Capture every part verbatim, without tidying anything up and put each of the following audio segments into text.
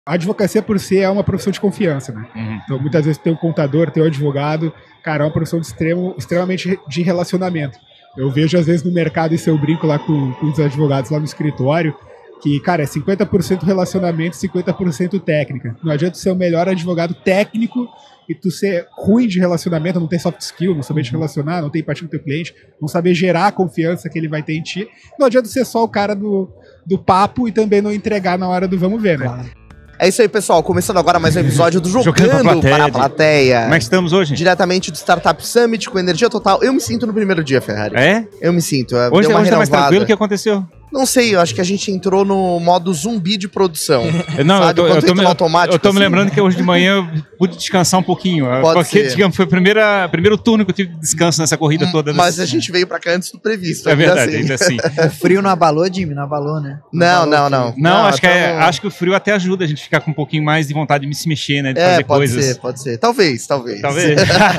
A advocacia por si é uma profissão de confiança, né? Uhum. Então muitas vezes tem o contador, tem o advogado, cara, é uma profissão de extremo, extremamente de relacionamento. Eu vejo às vezes no mercado, isso eu brinco lá com, com os advogados lá no escritório, que, cara, é cinquenta por cento relacionamento, cinquenta por cento técnica. Não adianta ser o melhor advogado técnico e tu ser ruim de relacionamento, não ter soft skill, não saber te relacionar, não ter empatia com o teu cliente, não saber gerar a confiança que ele vai ter em ti. Não adianta ser só o cara do, do papo e também não entregar na hora do vamos ver, né? Claro. É isso aí, pessoal. Começando agora mais um episódio do Jogando, Jogando para a Plateia. Para a plateia. Como é que estamos hoje? Diretamente do Startup Summit com energia total. Eu me sinto no primeiro dia, Ferrari. É? Eu me sinto. Hoje, hoje tá mais tranquilo. O que aconteceu? Não sei, eu acho que a gente entrou no modo zumbi de produção. Não, sabe? eu tô, eu tô, me, automático, eu tô assim. me lembrando que hoje de manhã eu pude descansar um pouquinho. Pode Porque, ser. digamos, foi o primeiro, primeiro turno que eu tive de descanso nessa corrida toda. Mas desse... a gente veio pra cá antes do previsto. É verdade, ainda assim. O frio não abalou, Jimmy? Não abalou, né? Não, não, não. Não, não acho, que então... é, acho que o frio até ajuda a gente ficar com um pouquinho mais de vontade de se mexer, né? De é, fazer pode coisas. ser, pode ser. Talvez, talvez. Talvez.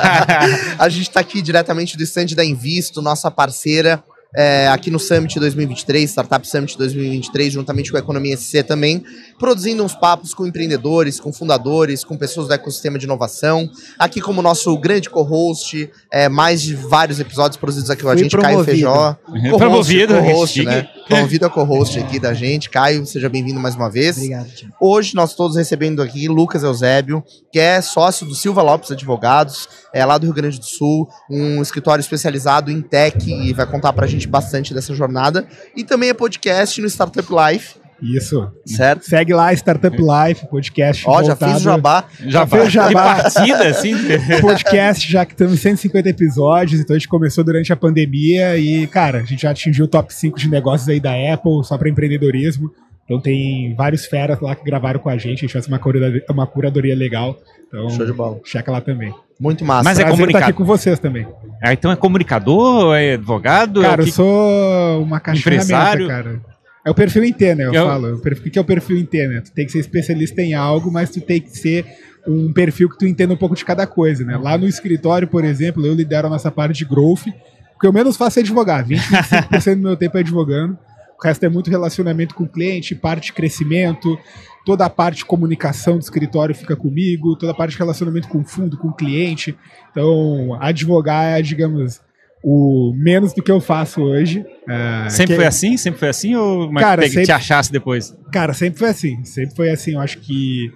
A gente tá aqui diretamente do stand da Invisto, nossa parceira. É, aqui no Summit dois mil e vinte e três, Startup Summit dois mil e vinte e três, juntamente com a Economia S C também, produzindo uns papos com empreendedores, com fundadores, com pessoas do ecossistema de inovação. Aqui como nosso grande co-host, é, mais de vários episódios produzidos aqui com a Fui gente, Caio Feijó. Uhum. Promovido, co-host, né? Promovido a co-host aqui da gente. Caio, seja bem-vindo mais uma vez. Obrigado, Jimmy. Hoje nós todos recebendo aqui Lucas Eusébio, que é sócio do Silva Lopes Advogados, é lá do Rio Grande do Sul, um escritório especializado em tech e vai contar pra gente bastante dessa jornada. E também é podcast no Startup Life. Isso. Certo? Segue lá, Startup Life, podcast. Ó, já fiz o jabá. Já fez fez jabá. Que partida, assim. Podcast, já que estamos em cento e cinquenta episódios, então a gente começou durante a pandemia e, cara, a gente já atingiu o top cinco de negócios aí da Apple, só para empreendedorismo. Então tem vários feras lá que gravaram com a gente, a gente faz uma curadoria, uma curadoria legal. Então, show de bola. Checa lá também. Muito massa. Mas é Prazer comunicador. estar aqui com vocês também. Ah, então é comunicador, é advogado? Cara, é que... eu sou uma caixinha Empresário? cara. É o perfil em T, né? Eu, eu... falo. O perfil, o que é o perfil em T, né? Tu tem que ser especialista em algo, mas tu tem que ser um perfil que tu entenda um pouco de cada coisa, né? Lá no escritório, por exemplo, eu lidero a nossa parte de growth. O que eu menos faço é advogar. vinte, vinte e cinco por cento do meu tempo é advogando. O resto é muito relacionamento com o cliente, parte de crescimento, toda a parte de comunicação do escritório fica comigo, toda a parte de relacionamento com o fundo, com o cliente. Então, advogar é, digamos, o menos do que eu faço hoje. É, sempre que... foi assim? Sempre foi assim? Ou uma cara, que sempre... te achasse depois? Cara, sempre foi assim. Sempre foi assim. Eu acho que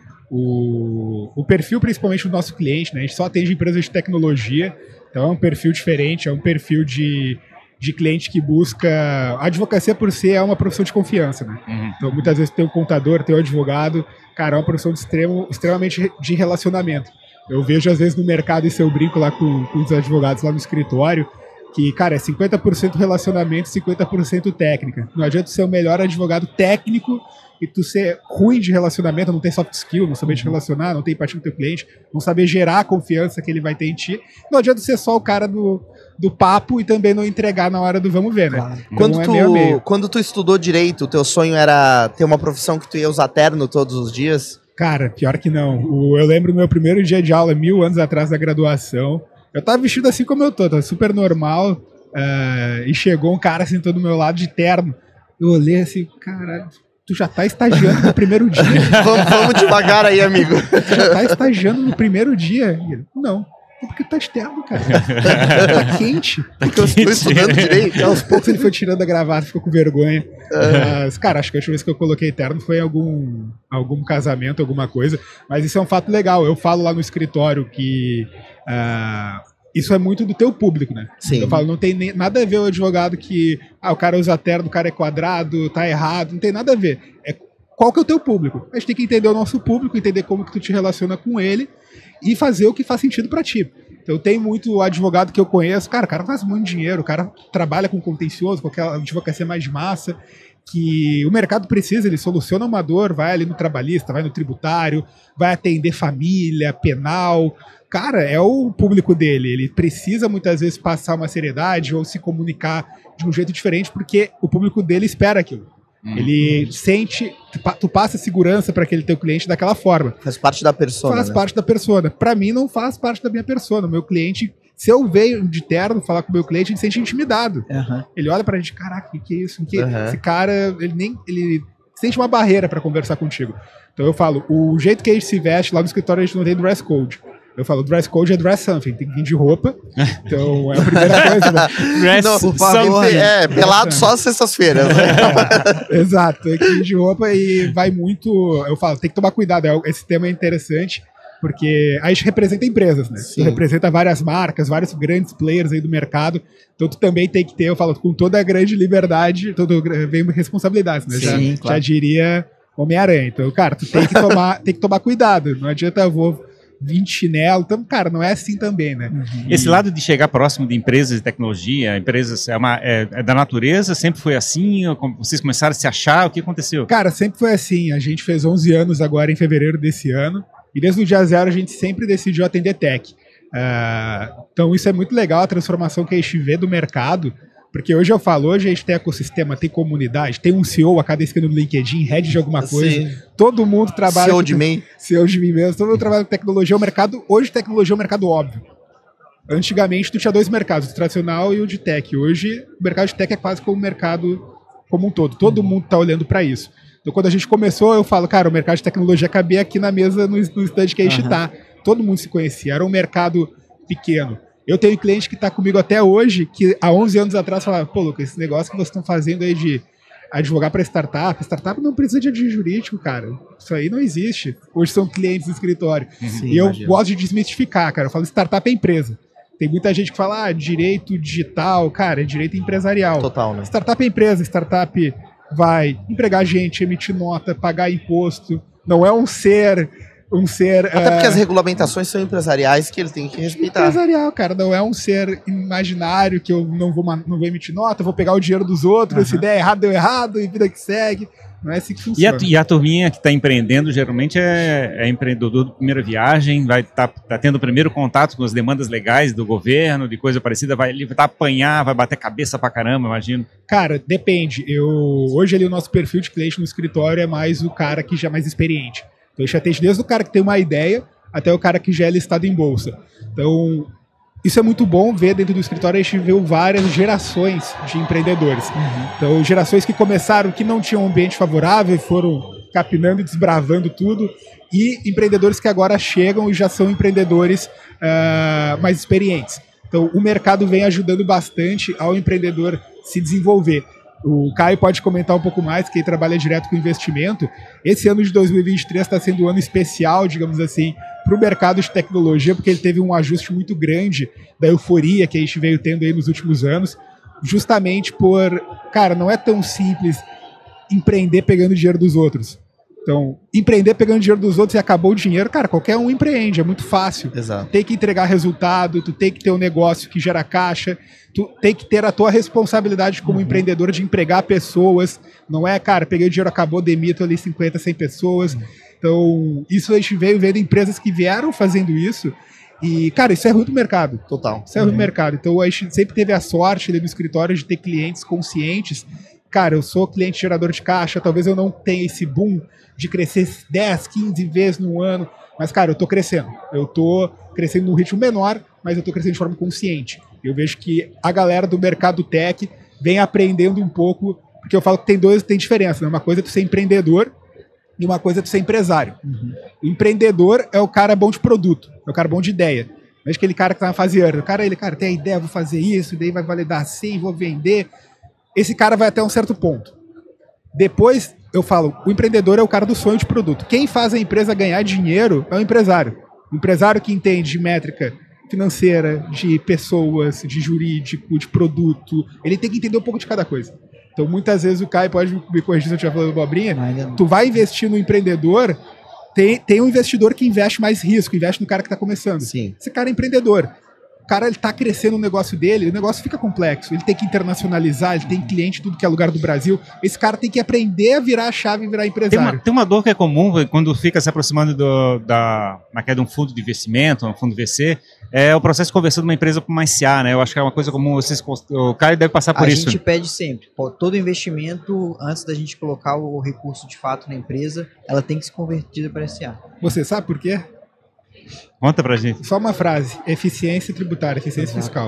o, o perfil, principalmente do nosso cliente, né? A gente só atende empresas de tecnologia, então é um perfil diferente, é um perfil de... de cliente que busca... A advocacia por si é uma profissão de confiança, né? Uhum. Então muitas vezes tem o contador, tem o advogado, cara, é uma profissão de extremo, extremamente de relacionamento. Eu vejo às vezes no mercado, isso eu brinco lá com, com os advogados lá no escritório, que, cara, é cinquenta por cento relacionamento, cinquenta por cento técnica. Não adianta ser o melhor advogado técnico e tu ser ruim de relacionamento, não ter soft skill, não saber te relacionar, não ter empatia com o teu cliente, não saber gerar a confiança que ele vai ter em ti. Não adianta ser só o cara do, do papo e também não entregar na hora do vamos ver, né? Claro. Então Quando, é tu, meio a meio. quando tu estudou direito, o teu sonho era ter uma profissão que tu ia usar terno todos os dias? Cara, pior que não. O, eu lembro do meu primeiro dia de aula, mil anos atrás da graduação. Eu tava vestido assim como eu tô, tava super normal. Uh, e chegou um cara sentou do meu lado de terno. Eu olhei assim, caralho, tu já tá estagiando no primeiro dia? vamos, vamos devagar aí, amigo. Tu já tá estagiando no primeiro dia? E ele, não. É porque tá externo, cara. Tá quente. Porque eu estou estudando direito. E aos poucos ele foi tirando a gravata, ficou com vergonha. Mas, cara, acho que a última vez que eu coloquei terno foi em algum, algum casamento, alguma coisa. Mas isso é um fato legal. Eu falo lá no escritório que uh, isso é muito do teu público, né? Sim. Eu falo, não tem nem, nada a ver o advogado que ah, o cara usa terno, o cara é quadrado, tá errado. Não tem nada a ver. É qual que é o teu público. A gente tem que entender o nosso público, entender como que tu te relaciona com ele e fazer o que faz sentido pra ti. Então tem muito advogado que eu conheço, cara, o cara faz muito dinheiro, o cara trabalha com contencioso, com aquela advocacia mais de massa, que o mercado precisa, ele soluciona uma dor, vai ali no trabalhista, vai no tributário, vai atender família, penal. Cara, é o público dele, ele precisa muitas vezes passar uma seriedade ou se comunicar de um jeito diferente, porque o público dele espera aquilo. Ele sente, tu passa segurança para aquele teu cliente daquela forma. Faz parte da persona. Faz né? parte da persona. Para mim não faz parte da minha persona. O meu cliente, se eu venho de terno falar com o meu cliente, ele se sente intimidado. Uhum. Ele olha pra gente, caraca, o que, que é isso? Que Uhum. Esse cara, ele nem ele sente uma barreira para conversar contigo. Então eu falo, o jeito que a gente se veste, lá no escritório a gente não tem dress code. Eu falo, dress code é dress something, tem que vir de roupa. Então é a primeira coisa. Né? Dress Não, por favor, something, né? é, pelado só às sextas-feiras. Né? Exato, tem que vir de roupa e vai muito. Eu falo, tem que tomar cuidado. Esse tema é interessante, porque a gente representa empresas, né? Sim. Tu representa várias marcas, vários grandes players aí do mercado. Então tu também tem que ter, eu falo, com toda a grande liberdade, todo, vem responsabilidades, né? Já, Sim, claro. já diria Homem-Aranha. Então, cara, tu tem que tomar, tem que tomar cuidado. Não adianta eu vou vir de chinelo. Então, cara, não é assim também, né? Esse lado de chegar próximo de empresas de tecnologia, empresas, é, uma, é, é da natureza, sempre foi assim? Ou como vocês começaram a se achar? O que aconteceu? Cara, sempre foi assim. A gente fez onze anos agora em fevereiro desse ano. E desde o dia zero a gente sempre decidiu atender tech. Uh, então isso é muito legal, a transformação que a gente vê do mercado. Porque hoje eu falo, hoje a gente tem ecossistema, tem comunidade, tem um C E O a cada esquina no LinkedIn, head de alguma coisa. Sim. Todo mundo trabalha... C E O de mim. C E O de mim mesmo. Todo mundo trabalha com tecnologia. O mercado, hoje tecnologia é um mercado óbvio. Antigamente tu tinha dois mercados, o tradicional e o de tech. Hoje o mercado de tech é quase como o mercado como um todo. Todo mundo está olhando para isso. Então quando a gente começou, eu falo, cara, o mercado de tecnologia cabia aqui na mesa, no, no stand que a gente está. Todo mundo se conhecia, era um mercado pequeno. Eu tenho cliente que está comigo até hoje, que há onze anos atrás falava, pô, Lucas, esse negócio que vocês estão fazendo aí de advogar para startup, startup não precisa de agente jurídico, cara. Isso aí não existe. Hoje são clientes do escritório. Sim, e eu imagino. gosto de desmistificar, cara. Eu falo, startup é empresa. Tem muita gente que fala, ah, direito digital, cara, é direito empresarial. Total, né? Startup é empresa, startup vai empregar gente, emitir nota, pagar imposto. Não é um ser... Um ser Até porque uh, as regulamentações são empresariais que ele tem que respeitar. empresarial, cara. Não é um ser imaginário que eu não vou, não vou emitir nota, vou pegar o dinheiro dos outros, uhum. Se der errado, deu errado, e vida que segue. Não é assim que funciona. E a, e a turminha que está empreendendo, geralmente é, é empreendedor de primeira viagem, vai estar tá, tá tendo o primeiro contato com as demandas legais do governo, de coisa parecida, vai ele vai tá apanhar, vai bater cabeça pra caramba, imagino. Cara, depende. Eu, hoje ali o nosso perfil de cliente no escritório é mais o cara que já é mais experiente. Então, a gente atende desde o cara que tem uma ideia até o cara que já é listado em bolsa. Então, isso é muito bom ver dentro do escritório, a gente vê várias gerações de empreendedores. Uhum. Então, gerações que começaram, que não tinham um ambiente favorável, foram capinando e desbravando tudo, e empreendedores que agora chegam e já são empreendedores uh, mais experientes. Então, o mercado vem ajudando bastante ao empreendedor se desenvolver. O Caio pode comentar um pouco mais, que ele trabalha direto com investimento. Esse ano de dois mil e vinte e três está sendo um ano especial, digamos assim, para o mercado de tecnologia, porque ele teve um ajuste muito grande da euforia que a gente veio tendo aí nos últimos anos, justamente por, cara, não é tão simples empreender pegando dinheiro dos outros. Então, empreender pegando dinheiro dos outros e acabou o dinheiro, cara, qualquer um empreende, é muito fácil. Exato. Tu tem que entregar resultado, tu tem que ter um negócio que gera caixa, tu tem que ter a tua responsabilidade como uhum. empreendedor de empregar pessoas, não é, cara, peguei o dinheiro, acabou, demito ali cinquenta, cem pessoas. Uhum. Então, isso a gente veio vendo empresas que vieram fazendo isso e, cara, isso é ruim pro mercado. Total. Isso é ruim pro mercado. Então, a gente sempre teve a sorte ali no escritório de ter clientes conscientes. Cara, eu sou cliente gerador de caixa, talvez eu não tenha esse boom de crescer dez, quinze vezes no ano, mas, cara, eu tô crescendo. Eu tô crescendo num ritmo menor, mas eu tô crescendo de forma consciente. Eu vejo que a galera do mercado tech vem aprendendo um pouco, porque eu falo que tem dois, tem diferença, né? Uma coisa é tu ser empreendedor e uma coisa é tu ser empresário. Uhum. O empreendedor é o cara bom de produto, é o cara bom de ideia. Não é aquele cara que tá na fase early. O cara, ele, cara, tem a ideia, vou fazer isso, daí vai validar assim, vou vender. Esse cara vai até um certo ponto. Depois, eu falo, o empreendedor é o cara do sonho de produto. Quem faz a empresa ganhar dinheiro é o empresário. O empresário que entende de métrica financeira, de pessoas, de jurídico, de produto. Ele tem que entender um pouco de cada coisa. Então, muias vezes o Caio pode me corrigir se eu estiver falando bobrinha. Tu vai investir no empreendedor, tem, tem um investidor que investe mais risco, investe no cara que está começando. Sim. Esse cara é empreendedor. O cara ele tá crescendo o negócio dele, o negócio fica complexo, ele tem que internacionalizar, ele tem cliente em tudo que é lugar do Brasil, esse cara tem que aprender a virar a chave e virar Tem empresário. uma, tem uma dor que é comum quando fica se aproximando do, da, na queda de um fundo de investimento, um fundo V C, é o processo de conversão de uma empresa para uma S A, né? Eu acho que é uma coisa comum, vocês, o Caio deve passar por a isso. A gente pede sempre, pô, todo investimento, antes da gente colocar o recurso de fato na empresa, ela tem que ser convertida para S A. Você sabe por quê? Conta pra gente. Só uma frase, eficiência tributária, eficiência Exato. fiscal.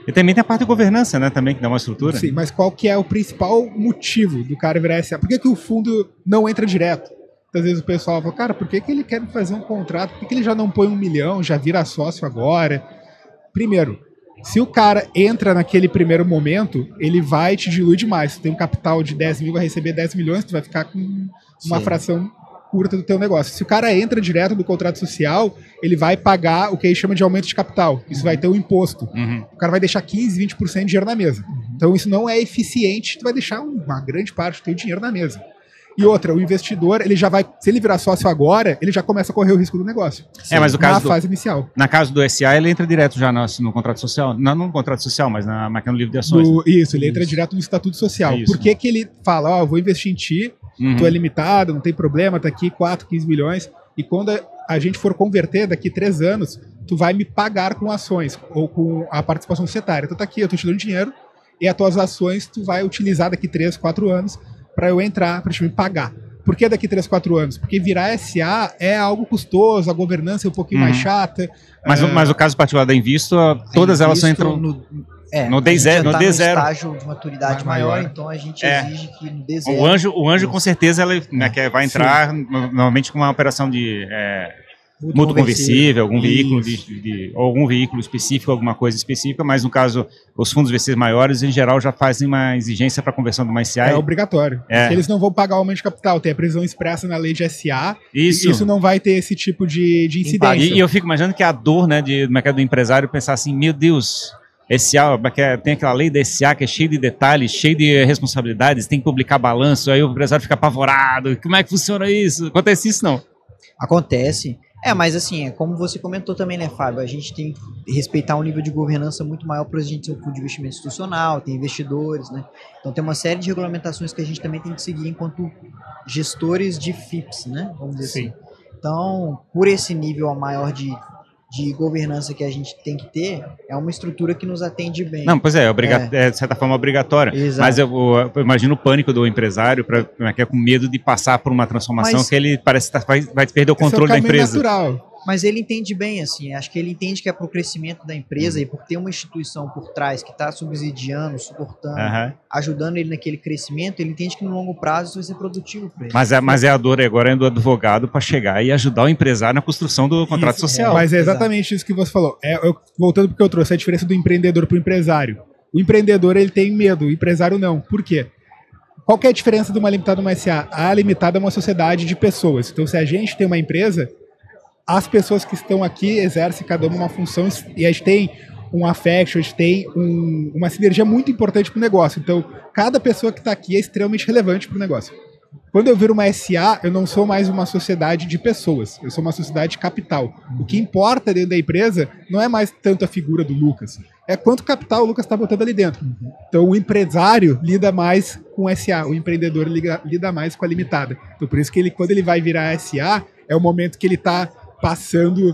E também tem a parte de governança, né, também, que dá uma estrutura. Sim, mas qual que é o principal motivo do cara virar S A? Por que, que o fundo não entra direto? Às vezes o pessoal fala, cara, por que, que ele quer fazer um contrato? Por que, que ele já não põe um milhão, já vira sócio agora? Primeiro, se o cara entra naquele primeiro momento, ele vai te diluir demais. Se tu tem um capital de dez mil, vai receber dez milhões, tu vai ficar com uma Sim. fração curta do teu negócio. Se o cara entra direto do contrato social, ele vai pagar o que ele chama de aumento de capital. Isso uhum. vai ter um imposto. Uhum. O cara vai deixar quinze, vinte por cento de dinheiro na mesa. Uhum. Então isso não é eficiente, tu vai deixar uma grande parte do teu dinheiro na mesa. E outra, o investidor, ele já vai, se ele virar sócio agora, ele já começa a correr o risco do negócio. Sim, é, mas o caso na do, fase inicial. Na caso do S A, ele entra direto já no, no contrato social. Não no contrato social, mas na máquina do livro de ações. Do, né? Isso, ele entra isso. direto no estatuto social. É Por que que ele fala, ó, oh, eu vou investir em ti, uhum. tu é limitado, não tem problema, tá aqui quatro, quinze milhões, e quando a gente for converter daqui três anos, tu vai me pagar com ações, ou com a participação societária. Então tá aqui, eu tô te dando dinheiro, e as tuas ações tu vai utilizar daqui três, quatro anos para eu entrar, para te me pagar. Por que daqui três, quatro anos? Porque virar S A é algo custoso, a governança é um pouquinho uhum. mais chata. Mas, uh... mas o caso particular da Invisto, todas elas só entram no, é, no D zero. No tá D zero. estágio de maturidade maior, maior, então a gente é. exige que no D zero... O anjo, o anjo com certeza, ela, né, que vai entrar Sim. normalmente com uma operação de... É, mútuo conversível, algum veículo de, de, algum veículo específico, alguma coisa específica, mas no caso, os fundos V Cs maiores, em geral, já fazem uma exigência para a conversão do uma S A. É obrigatório. É. Eles não vão pagar o aumento de capital, tem a previsão expressa na lei de S A, isso, e isso não vai ter esse tipo de, de incidência. E, e eu fico imaginando que a dor, né, de, do mercado do empresário pensar assim, meu Deus, S A, tem aquela lei da S A que é cheia de detalhes, cheia de responsabilidades, tem que publicar balanço, aí o empresário fica apavorado, como é que funciona isso? Acontece isso, não? Acontece. É, mas assim, é como você comentou também, né, Fábio? A gente tem que respeitar um nível de governança muito maior para a gente ser um fundo de investimento institucional, tem investidores, né? Então tem uma série de regulamentações que a gente também tem que seguir enquanto gestores de F I Ps, né? Vamos dizer Sim. assim. Então, por esse nível maior de, de governança que a gente tem que ter, é uma estrutura que nos atende bem. Não, pois é, é, obriga- é. é de certa forma obrigatória. Exato. Mas eu, eu imagino o pânico do empresário, pra, que é com medo de passar por uma transformação mas, que ele parece que tá, vai, vai perder o controle é o da empresa. Natural. Mas ele entende bem, assim, acho que ele entende que é para o crescimento da empresa uhum. e por ter uma instituição por trás que está subsidiando, suportando, uhum. ajudando ele naquele crescimento, ele entende que no longo prazo isso vai ser produtivo para ele. Mas é, mas é a dor agora é do advogado para chegar e ajudar o empresário na construção do contrato isso, social. É, mas é exatamente Exato. isso que você falou. É, eu, voltando porque eu trouxe a diferença do empreendedor para o empresário. O empreendedor ele tem medo, o empresário não. Por quê? Qual que é a diferença de uma limitada e uma S A? A limitada é uma sociedade de pessoas. Então se a gente tem uma empresa... as pessoas que estão aqui exercem cada uma uma função e a gente tem um affection, a gente tem um, uma sinergia muito importante para o negócio. Então, cada pessoa que está aqui é extremamente relevante para o negócio. Quando eu viro uma S A, eu não sou mais uma sociedade de pessoas, eu sou uma sociedade de capital. O que importa dentro da empresa não é mais tanto a figura do Lucas, é quanto capital o Lucas está botando ali dentro. Então, o empresário lida mais com o S A, o empreendedor lida, lida mais com a limitada. Então, por isso que ele, quando ele vai virar S A, é o momento que ele está passando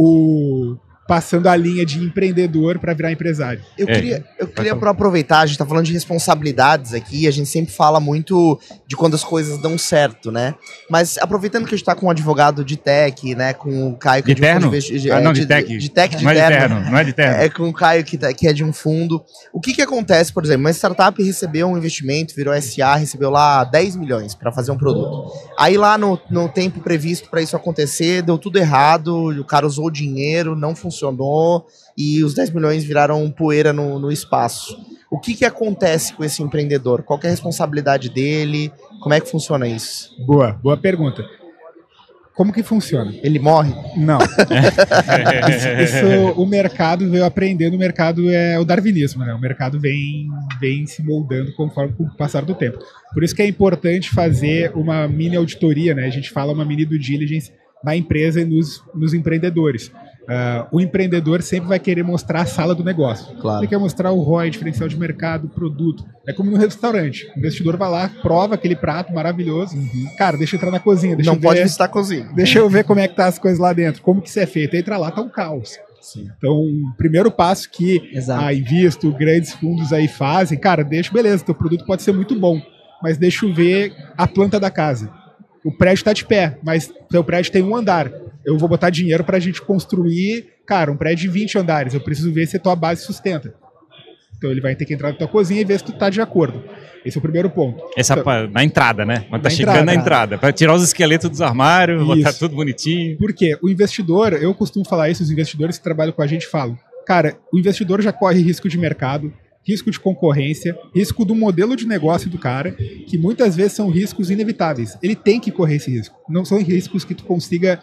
o passando a linha de empreendedor para virar empresário. Eu é. queria, eu queria para aproveitar, a gente tá falando de responsabilidades aqui, a gente sempre fala muito de quando as coisas dão certo, né? Mas aproveitando que a gente tá com um advogado de tech, né, com o Caio que de é de, terno? de, de, ah, não, de, de tech. de tech de não terno. É de terno. Não é de terno. É com o Caio que, tá, que é de um fundo. O que que acontece, por exemplo, uma startup recebeu um investimento, virou S A, recebeu lá dez milhões para fazer um produto. Aí lá no, no tempo previsto para isso acontecer, deu tudo errado, o cara usou o dinheiro, não funcionou, e os dez milhões viraram poeira no, no espaço. O que que acontece com esse empreendedor? Qual que é a responsabilidade dele? Como é que funciona isso? Boa, boa pergunta. Como que funciona? Ele morre? Não. isso, isso o mercado veio aprendendo, o mercado é o darwinismo, né? O mercado vem, vem se moldando conforme com o passar do tempo. Por isso que é importante fazer uma mini auditoria, né? A gente fala uma mini due diligence na empresa e nos, nos empreendedores. Uh, o empreendedor sempre vai querer mostrar a sala do negócio. Claro. Ele quer mostrar o R O I, diferencial de mercado, produto. É como no restaurante. O investidor vai lá, prova aquele prato maravilhoso. Uhum. Cara, deixa eu entrar na cozinha. Deixa Não eu pode ver, visitar a cozinha. Deixa eu ver como é que tá as coisas lá dentro. Como que isso é feito. Entra lá, tá um caos. Sim. Então, o primeiro passo que Exato. a Invisto, grandes fundos aí fazem, cara, deixa, beleza, teu produto pode ser muito bom, mas deixa eu ver a planta da casa. O prédio tá de pé, mas teu prédio tem um andar. Eu vou botar dinheiro pra gente construir, cara, um prédio de vinte andares. Eu preciso ver se a tua base sustenta. Então ele vai ter que entrar na tua cozinha e ver se tu tá de acordo. Esse é o primeiro ponto. Essa Então, pa- na entrada, né? Quando tá na chegando na entrada. entrada. Pra tirar os esqueletos dos armários, Isso. botar tudo bonitinho. Porque o investidor, eu costumo falar isso, os investidores que trabalham com a gente falam, cara, o investidor já corre risco de mercado, risco de concorrência, risco do modelo de negócio do cara, que muitas vezes são riscos inevitáveis. Ele tem que correr esse risco. Não são riscos que tu consiga,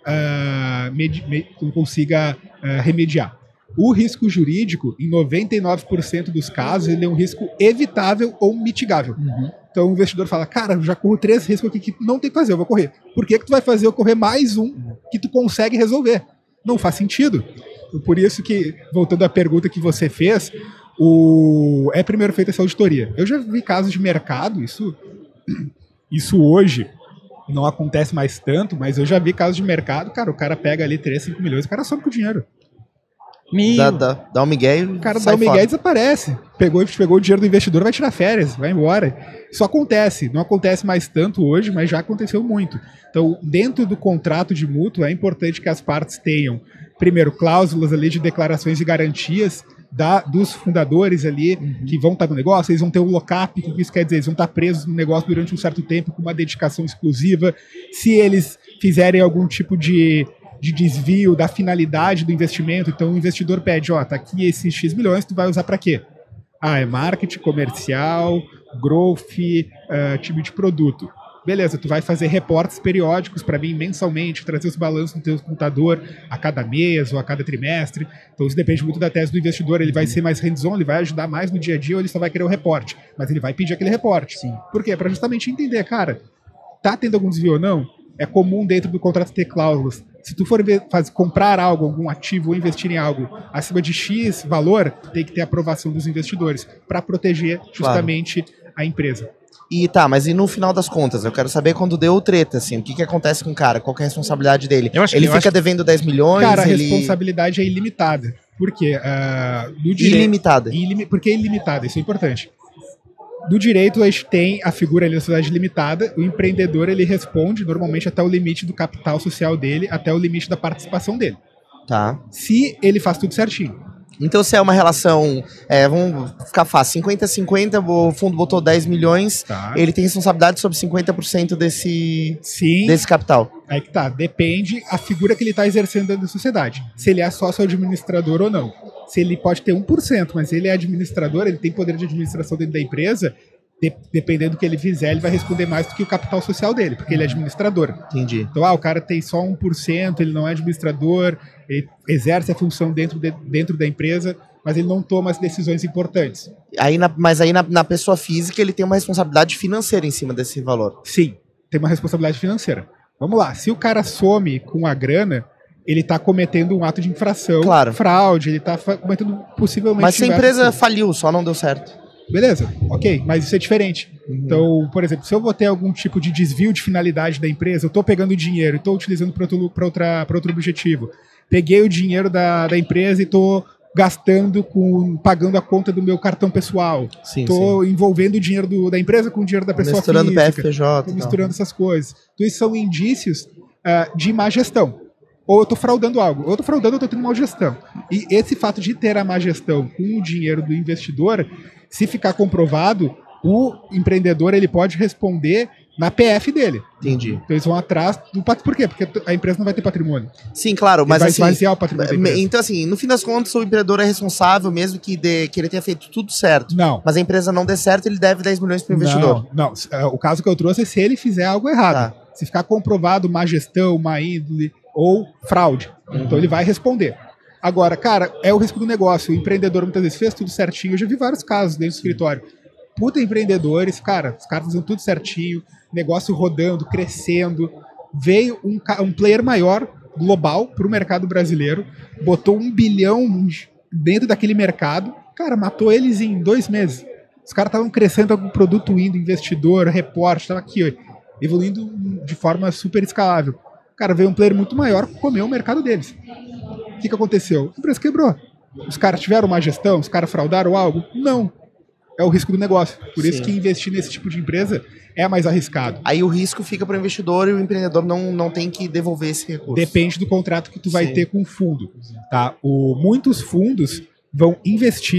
uh, medi- me- tu consiga uh, remediar. O risco jurídico, em noventa e nove por cento dos casos, ele é um risco evitável ou mitigável. Uhum. Então o investidor fala, cara, eu já corro três riscos aqui que não tem que fazer, eu vou correr. Por que que tu vai fazer eu correr mais um que tu consegue resolver? Não faz sentido. Por isso que, voltando à pergunta que você fez, o... é primeiro feita essa auditoria. Eu já vi casos de mercado, isso, isso hoje não acontece mais tanto, mas eu já vi casos de mercado, cara, o cara pega ali três, cinco milhões, o cara some com o dinheiro. Meu. Dá, dá, dá um migué e O cara sai dá o Miguel fora. e desaparece. Pegou, pegou o dinheiro do investidor, vai tirar férias, vai embora. Isso acontece. Não acontece mais tanto hoje, mas já aconteceu muito. Então, dentro do contrato de mútuo, é importante que as partes tenham, primeiro, cláusulas ali de declarações e garantias da, dos fundadores ali, uhum. que vão estar no negócio, eles vão ter um lock-up, o que isso quer dizer? Eles vão estar presos no negócio durante um certo tempo, com uma dedicação exclusiva. Se eles fizerem algum tipo de... de desvio da finalidade do investimento, então o investidor pede, ó, tá aqui esses X milhões, tu vai usar para quê? Ah, é marketing, comercial, growth, uh, time de produto. Beleza, tu vai fazer reportes periódicos para mim mensalmente, trazer os balanços no teu computador a cada mês ou a cada trimestre. Então isso depende muito da tese do investidor, ele vai ser mais hands-on, ele vai ajudar mais no dia a dia ou ele só vai querer o reporte, mas ele vai pedir aquele reporte. Sim. Por quê? Para justamente entender, cara, tá tendo algum desvio ou não? É comum dentro do contrato ter cláusulas. Se tu for fazer, comprar algo, algum ativo ou investir em algo acima de X valor, tem que ter aprovação dos investidores para proteger justamente claro. a empresa. E tá, mas e no final das contas? Eu quero saber quando deu treta, assim, o que, que acontece com o cara? Qual que é a responsabilidade dele? Eu acho, ele eu fica acho... devendo dez milhões? Cara, ele... a responsabilidade é ilimitada. Por quê? Uh, do dire... Ilimitada. Ilim... Por que ilimitada? Isso é importante. Do direito, a gente tem a figura ali da sociedade limitada, o empreendedor ele responde normalmente até o limite do capital social dele, até o limite da participação dele. Tá. Se ele faz tudo certinho. Então se é uma relação, é, vamos ficar fácil, cinquenta a cinquenta, o fundo botou dez milhões, tá. Ele tem responsabilidade sobre cinquenta por cento desse, Sim, desse capital. Aí que tá, depende a figura que ele está exercendo dentro da sociedade. Se ele é sócio administrador ou não. Se ele pode ter um por cento, mas ele é administrador, ele tem poder de administração dentro da empresa, de, dependendo do que ele fizer, ele vai responder mais do que o capital social dele, porque ele é administrador. Entendi. Então, ah, o cara tem só um por cento, ele não é administrador, ele exerce a função dentro, de, dentro da empresa, mas ele não toma as decisões importantes. Aí na, mas aí na, na pessoa física ele tem uma responsabilidade financeira em cima desse valor. Sim, tem uma responsabilidade financeira. Vamos lá, se o cara some com a grana, ele está cometendo um ato de infração, claro. fraude, ele está cometendo possivelmente... Mas se a empresa coisas. faliu, só não deu certo. Beleza, ok, mas isso é diferente. Uhum. Então, por exemplo, se eu vou ter algum tipo de desvio de finalidade da empresa, eu estou pegando dinheiro e estou utilizando para outro, outra, outro objetivo. Peguei o dinheiro da, da empresa e estou gastando, com, pagando a conta do meu cartão pessoal. Estou envolvendo o dinheiro do, da empresa com o dinheiro da pessoa misturando física. P F P J. Estou misturando essas coisas. Então, isso são indícios uh, de má gestão. Ou eu estou fraudando algo, ou eu estou fraudando, ou eu estou tendo má gestão. E esse fato de ter a má gestão com o dinheiro do investidor, se ficar comprovado, o empreendedor ele pode responder na P F dele. Entendi. Então eles vão atrás do patrimônio. Por quê? Porque a empresa não vai ter patrimônio. Sim, claro, ele mas vai assim... esvaziar o patrimônio da empresa. Então assim, no fim das contas, o empreendedor é responsável, mesmo que, de, que ele tenha feito tudo certo. Não. Mas a empresa não der certo, ele deve dez milhões para o investidor. Não, não. O caso que eu trouxe é se ele fizer algo errado. Tá. Se ficar comprovado má gestão, má índole ou fraude. Uhum. Então ele vai responder. Agora, cara, é o risco do negócio. O empreendedor muitas vezes fez tudo certinho. Eu já vi vários casos dentro do escritório. Puta empreendedores, cara, os caras fazendo tudo certinho, negócio rodando, crescendo. Veio um, um player maior, global, para o mercado brasileiro, botou um bilhão dentro daquele mercado, cara, matou eles em dois meses. Os caras estavam crescendo, algum produto indo, investidor, reporte, estava aqui, ó, evoluindo de forma super escalável. Cara, veio um player muito maior, comeu o mercado deles. O que, que aconteceu? A empresa quebrou. Os caras tiveram má gestão? Os caras fraudaram algo? Não. É o risco do negócio. Por Sim. isso que investir nesse tipo de empresa é mais arriscado. Aí o risco fica para o investidor e o empreendedor não, não tem que devolver esse recurso. Depende do contrato que tu vai Sim. ter com o fundo. Tá? O, muitos fundos vão investir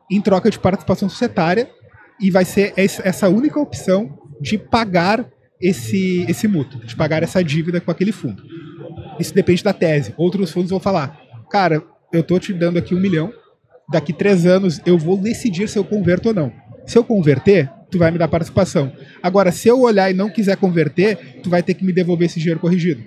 em troca de participação societária, e vai ser essa única opção de pagar esse, esse mútuo, de pagar essa dívida com aquele fundo. Isso depende da tese. Outros fundos vão falar, cara, eu tô te dando aqui um milhão, daqui três anos eu vou decidir se eu converto ou não. Se eu converter, tu vai me dar participação. Agora, se eu olhar e não quiser converter, tu vai ter que me devolver esse dinheiro corrigido.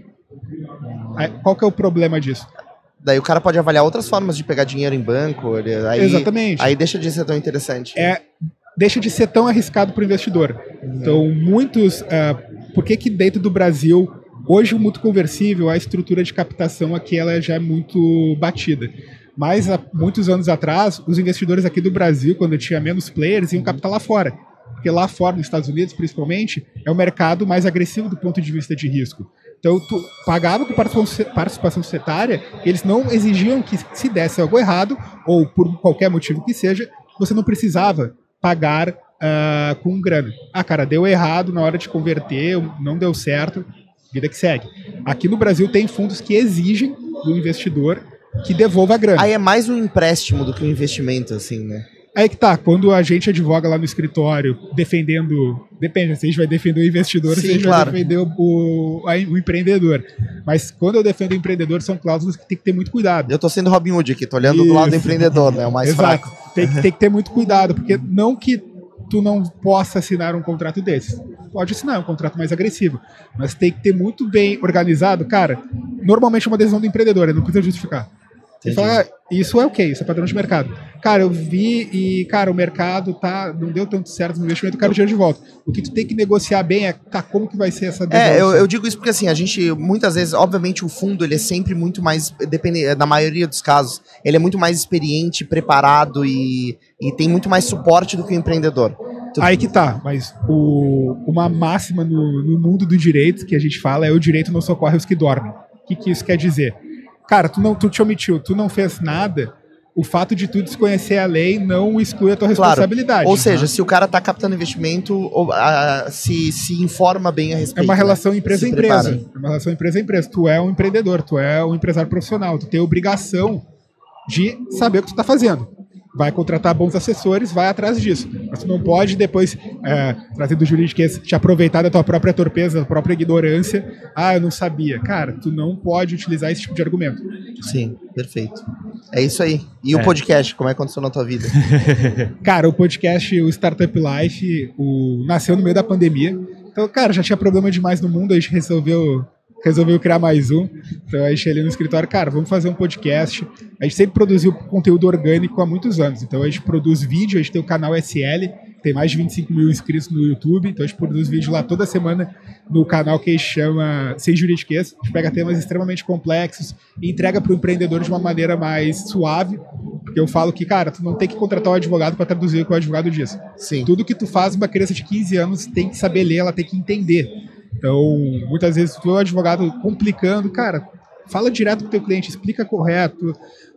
Aí, qual que é o problema disso? Daí o cara pode avaliar outras formas de pegar dinheiro em banco. Ele, aí, Exatamente. Aí deixa de ser tão interessante. É, deixa de ser tão arriscado para o investidor. Uhum. Então, muitos... Uh, por que que dentro do Brasil, hoje o mútuo conversível, a estrutura de captação aqui ela já é muito batida. Mas há muitos anos atrás, os investidores aqui do Brasil, quando tinha menos players, iam captar lá fora. Porque lá fora, nos Estados Unidos, principalmente, é o mercado mais agressivo do ponto de vista de risco. Então, tu pagava com participação societária, eles não exigiam que se desse algo errado, ou por qualquer motivo que seja, você não precisava pagar uh, com grana. Ah, cara, deu errado na hora de converter, não deu certo, vida que segue. Aqui no Brasil tem fundos que exigem do investidor que devolva a grana. Aí é mais um empréstimo do que um investimento, assim, né? Aí que tá, quando a gente advoga lá no escritório defendendo, depende, se a gente vai defender o investidor, Sim, se a gente claro. vai defender o, o, a, o empreendedor. Mas quando eu defendo o empreendedor, são cláusulas que tem que ter muito cuidado. Eu tô sendo Robin Hood aqui, tô olhando Isso. do lado do empreendedor, né? O mais Exato. fraco. Tem, tem que ter muito cuidado, porque não que tu não possa assinar um contrato desses. Pode assinar um contrato mais agressivo, mas tem que ter muito bem organizado. Cara, normalmente é uma decisão do empreendedor, ele não precisa justificar. Ele fala, ah, isso é o quê? Isso é padrão de mercado. Cara, eu vi e, cara, o mercado tá, não deu tanto certo no investimento, eu quero o dinheiro de volta. O que tu tem que negociar bem é, tá, como que vai ser essa decisão? É, eu, eu digo isso porque, assim, a gente, muitas vezes, obviamente, o fundo, ele é sempre muito mais, depende, na maioria dos casos, ele é muito mais experiente, preparado e, e tem muito mais suporte do que o empreendedor. Tu... Aí que tá, mas o, uma máxima no, no mundo do direito que a gente fala é o direito não socorre os que dormem. O que, que isso quer dizer? Cara, tu, não, tu te omitiu, tu não fez nada, o fato de tu desconhecer a lei não exclui a tua responsabilidade. Claro. Ou seja, se o cara tá captando investimento, ou, a, se, se informa bem a respeito. É uma relação né? empresa-empresa. É uma relação empresa-empresa. Tu é um empreendedor, tu é um empresário profissional, tu tem a obrigação de saber o que tu tá fazendo. Vai contratar bons assessores, vai atrás disso. Mas tu não pode depois, é, trazendo o juridiquês, te aproveitar da tua própria torpeza, da própria ignorância. Ah, eu não sabia. Cara, tu não pode utilizar esse tipo de argumento. Sim, perfeito. É isso aí. E é. o podcast, como é que aconteceu na tua vida? Cara, o podcast, o Startup Life, o, nasceu no meio da pandemia. Então, cara, já tinha problema demais no mundo, a gente resolveu... resolveu criar mais um, então a gente ali no escritório, cara, vamos fazer um podcast. A gente sempre produziu conteúdo orgânico há muitos anos, então a gente produz vídeo, a gente tem o canal S L, tem mais de vinte e cinco mil inscritos no YouTube, então a gente produz vídeo lá toda semana no canal que a gente chama Sem Juridiquês. A gente pega temas extremamente complexos e entrega para o empreendedor de uma maneira mais suave, porque eu falo que, cara, tu não tem que contratar um advogado para traduzir o que o advogado diz. Sim. Tudo que tu faz, uma criança de quinze anos tem que saber ler, ela tem que entender. Então, muitas vezes, tu é um advogado complicando, cara, fala direto com o teu cliente, explica correto,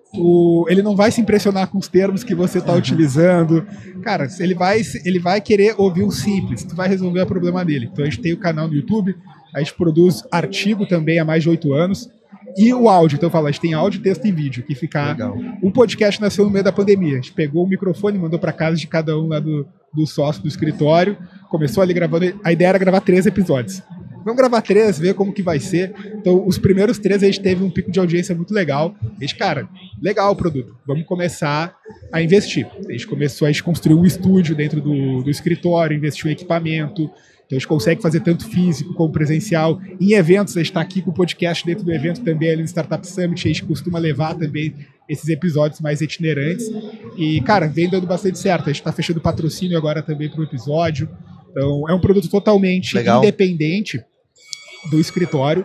tu, ele não vai se impressionar com os termos que você está utilizando, cara, ele vai, ele vai querer ouvir o simples, tu vai resolver o problema dele. Então, a gente tem o canal no YouTube, a gente produz artigo também há mais de oito anos, e o áudio, então eu falo, a gente tem áudio, texto e vídeo, que fica... Legal. O podcast nasceu no meio da pandemia, a gente pegou o microfone, mandou para casa de cada um lá do, do sócio do escritório, começou ali gravando, a ideia era gravar três episódios. Vamos gravar três, ver como que vai ser. Então, os primeiros três a gente teve um pico de audiência muito legal. A gente, cara, legal o produto, vamos começar a investir. A gente começou, a gente construiu um estúdio dentro do, do escritório, investiu em equipamento. Então a gente consegue fazer tanto físico como presencial. Em eventos, a gente está aqui com o podcast dentro do evento também, ali no Startup Summit, a gente costuma levar também esses episódios mais itinerantes. E, cara, vem dando bastante certo. A gente está fechando patrocínio agora também para o episódio. Então é um produto totalmente Legal. independente do escritório.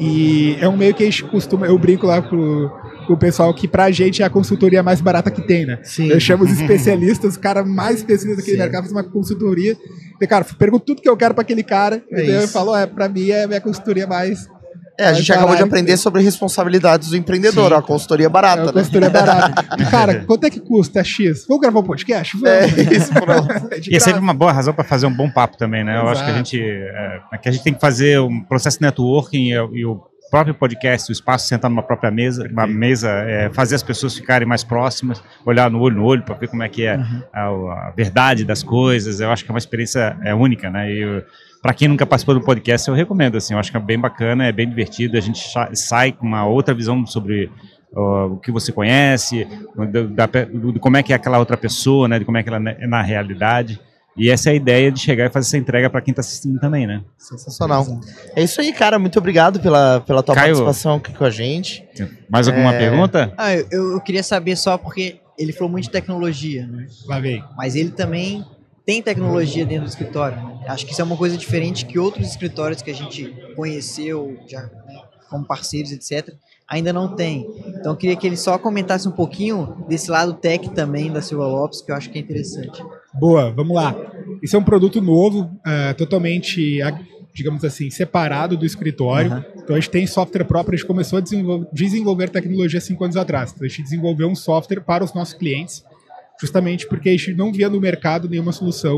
E é um meio que a gente costuma, eu brinco lá pro, pro pessoal que pra gente é a consultoria mais barata que tem, né? Sim. Eu chamo os especialistas, o cara mais especialista daquele mercado, faz uma consultoria. E, cara, pergunto tudo que eu quero pra aquele cara. É e daí eu falo, é, pra mim é a minha consultoria mais... É, a gente barata. acabou de aprender sobre responsabilidades do empreendedor, Sim. a consultoria barata, é, a né? consultoria barata. Cara, quanto é que custa X? Vamos gravar um podcast? Vamos. É, isso, pronto. E é sempre uma boa razão para fazer um bom papo também, né? Exato. Eu acho que a gente, é, que a gente tem que fazer um processo de networking e, e o próprio podcast, o espaço, sentar numa própria mesa, uma mesa, é, fazer as pessoas ficarem mais próximas, olhar no olho no olho para ver como é que é uhum. a, a verdade das coisas. Eu acho que é uma experiência é, única, né? E para quem nunca participou do podcast, eu recomendo, assim, eu acho que é bem bacana, é bem divertido, a gente sai com uma outra visão sobre uh, o que você conhece, do, da, do, de como é que é aquela outra pessoa, né? De como é que ela é na realidade. E essa é a ideia de chegar e fazer essa entrega para quem está assistindo também, né? Sensacional. É isso aí, cara. Muito obrigado pela, pela tua Caio, participação aqui com a gente. Mais alguma é... pergunta? Ah, eu, eu queria saber só porque ele falou muito de tecnologia, né? Lá vem. Mas ele também tem tecnologia dentro do escritório, né? Acho que isso é uma coisa diferente que outros escritórios que a gente conheceu, já, né, como parceiros, etcétera, ainda não tem. Então eu queria que ele só comentasse um pouquinho desse lado tech também da Silva Lopes, que eu acho que é interessante. Boa, vamos lá. Isso é um produto novo, uh, totalmente, digamos assim, separado do escritório. Uhum. Então a gente tem software próprio, a gente começou a desenvolver, desenvolver tecnologia cinco anos atrás. Então a gente desenvolveu um software para os nossos clientes, justamente porque a gente não via no mercado nenhuma solução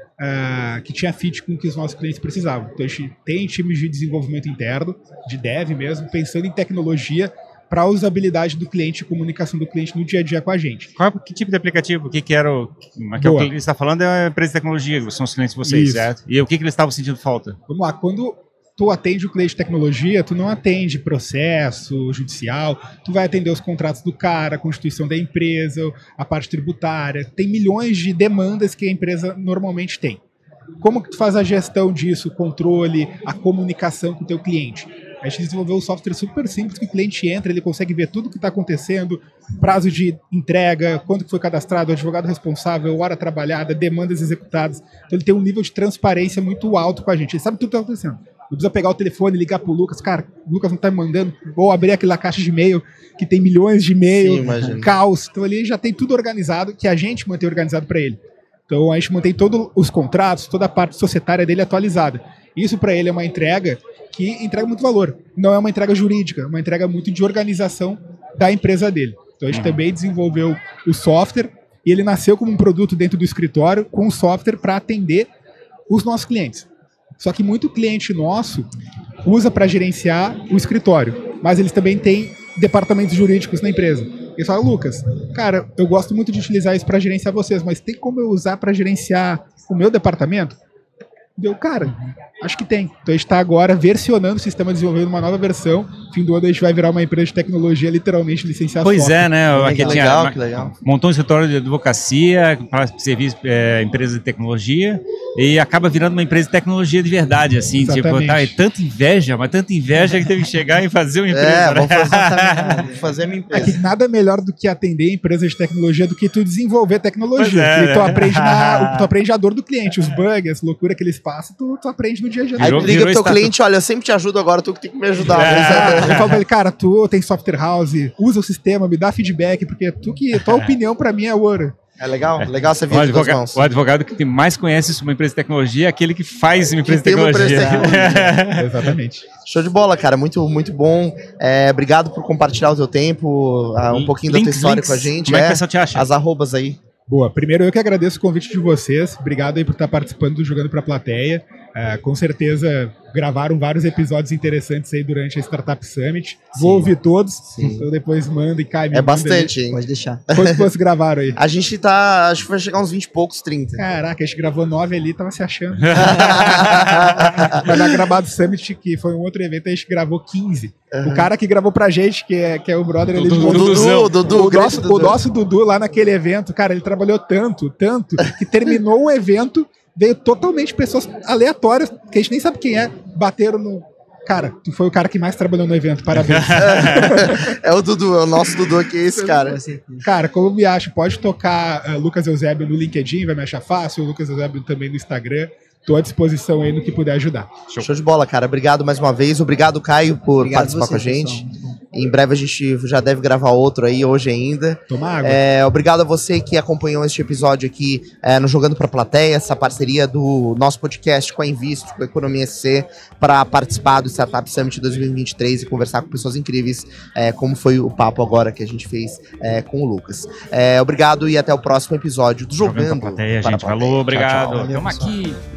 uh, que tinha fit com o que os nossos clientes precisavam. Então a gente tem times de desenvolvimento interno, de dev mesmo, pensando em tecnologia para a usabilidade do cliente e comunicação do cliente no dia a dia com a gente. Qual, que tipo de aplicativo? O que, que era o... Que é o que ele está falando é a empresa de tecnologia, são os clientes de vocês, Isso. certo? E o que, que eles estavam sentindo falta? Vamos lá, quando tu atende o cliente de tecnologia, tu não atende processo judicial, tu vai atender os contratos do cara, a constituição da empresa, a parte tributária, tem milhões de demandas que a empresa normalmente tem. Como que tu faz a gestão disso, o controle, a comunicação com o teu cliente? A gente desenvolveu um software super simples que o cliente entra, ele consegue ver tudo o que está acontecendo, prazo de entrega, quanto que foi cadastrado, advogado responsável, hora trabalhada, demandas executadas. Então ele tem um nível de transparência muito alto com a gente. Ele sabe tudo o que está acontecendo. Não precisa pegar o telefone e ligar pro Lucas. Cara, o Lucas não tá me mandando. Vou abrir aquela caixa de e-mail que tem milhões de e-mail, caos. Então ele já tem tudo organizado, que a gente mantém organizado para ele. Então a gente mantém todos os contratos, toda a parte societária dele atualizada. Isso para ele é uma entrega que entrega muito valor. Não é uma entrega jurídica, é uma entrega muito de organização da empresa dele. Então a gente uhum. também desenvolveu o software e ele nasceu como um produto dentro do escritório com um software para atender os nossos clientes. Só que muito cliente nosso usa para gerenciar o escritório, mas eles também têm departamentos jurídicos na empresa. Eles falam, Lucas, cara, eu gosto muito de utilizar isso para gerenciar vocês, mas tem como eu usar para gerenciar o meu departamento? Deu, cara, acho que tem. Então a gente está agora versionando o sistema, desenvolvendo uma nova versão. Fim do ano a gente vai virar uma empresa de tecnologia, literalmente licenciar Pois software. é, né? Que Aqui legal, tinha, que legal. Montou um escritório de advocacia para serviço é, empresa de tecnologia e acaba virando uma empresa de tecnologia de verdade, assim. Exatamente. Tipo, tá, é tanta inveja, mas tanta inveja que teve que chegar e fazer uma empresa. É, né? vamos fazer, vamos fazer a minha empresa. É que nada melhor do que atender empresas de tecnologia do que tu desenvolver tecnologia. Pois é, e tu né? aprende, na, tu aprende a dor do cliente, os bugs, as loucuras que eles passam, tu, tu aprende no dia a dia. Aí Virou- tu liga virou pro teu status- cliente, olha, eu sempre te ajudo agora, tu que tem que me ajudar. É. Eu falo pra ele, cara, tu tem software house, usa o sistema, me dá feedback, porque tu que, tua opinião pra mim é ouro. É legal, legal você O vir de duas advogado, mãos. o advogado que mais conhece sobre uma empresa de tecnologia é aquele que faz uma empresa de tem uma empresa de tecnologia. Exatamente. Show de bola, cara, muito, muito bom. É, obrigado por compartilhar o teu tempo, ah, um pouquinho da tua Links, história links. com a gente. Como é que o é, pessoal te acha? as arrobas aí. Boa, primeiro eu que agradeço o convite de vocês, obrigado aí por estar participando do Jogando Pra Plateia. É, com certeza gravaram vários episódios interessantes aí durante a Startup Summit. Vou ouvir todos, Sim. então depois manda e cai. me É manda bastante, hein? Pode deixar. aí. Quantos vocês gravaram aí? A gente tá, acho que vai chegar uns vinte e poucos, trinta. Caraca, a gente gravou nove ali, tava se achando. Mas na Gramado Summit, que foi um outro evento, a gente gravou quinze. Uhum. O cara que gravou pra gente, que é, que é o brother ali de Dudu, O Dudu, Dudu, o Dudu, o, o grande nosso, Dudu. o nosso Dudu lá naquele evento, cara, ele trabalhou tanto, tanto, que terminou o evento, veio totalmente pessoas aleatórias, que a gente nem sabe quem é, bateram no... Cara, tu foi o cara que mais trabalhou no evento, parabéns. É o Dudu, é o nosso Dudu aqui, esse cara. Cara, como me acha, pode tocar uh, Lucas Eusébio no LinkedIn, vai me achar fácil, o Lucas Eusébio também no Instagram. Tô à disposição aí no que puder ajudar. Show. Show de bola, cara. Obrigado mais uma vez. Obrigado, Caio, por Obrigado participar você, com a gente. pessoal. Muito bom. Em breve a gente já deve gravar outro aí, hoje ainda. Toma água. É, obrigado a você que acompanhou este episódio aqui é, no Jogando Pra Plateia, essa parceria do nosso podcast com a Invisto, com a Economia S C, para participar do Startup Summit dois mil e vinte e três e conversar com pessoas incríveis, é, como foi o papo agora que a gente fez é, com o Lucas. É, obrigado e até o próximo episódio do Jogando, Jogando pra plateia, para a gente. Plateia. Falou, Tchau, obrigado. tchau. Estamos aqui.